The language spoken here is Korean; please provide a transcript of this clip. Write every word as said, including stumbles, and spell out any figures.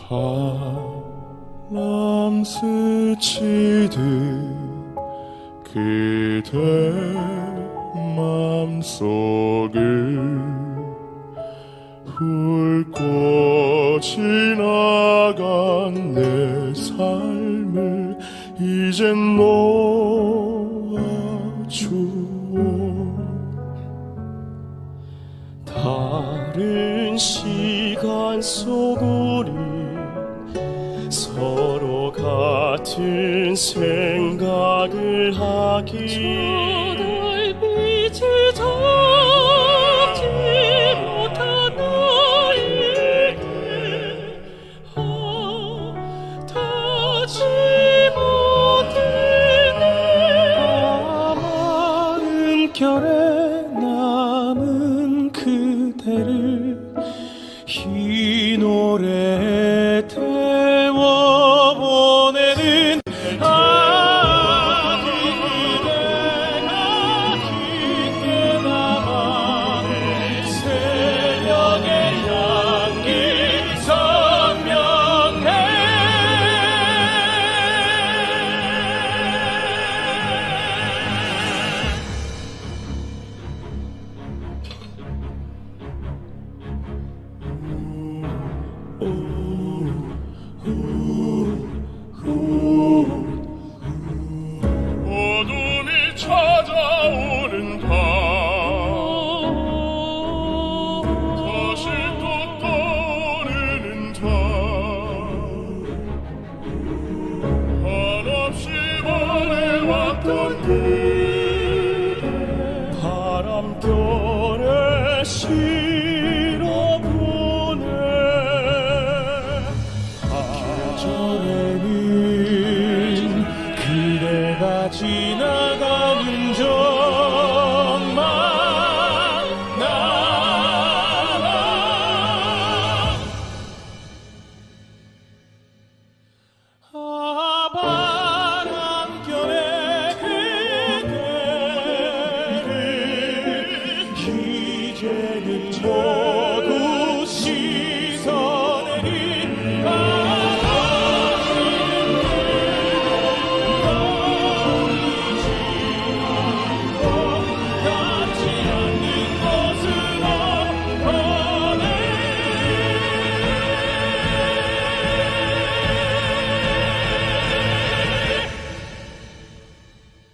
바람 스치듯 그대 맘속을 훑고 지나간 내 삶을 이젠 놓아주오. 다른 시간 속 우리 서로 같은 생각을 하기 저 달빛을 잡지 못한 나에게 아, 닿지 못했네. 마음결에 남은 그대를 이 노래에 태워보내는 아직 그대가 깊게 남아 새벽의 향기 선명해. 어둠이 찾아오는 밤 다시 또 떠오르는 밤 한없이 원해왔던 그대 바람결에 실어보내. 계절에는 그대가 지나가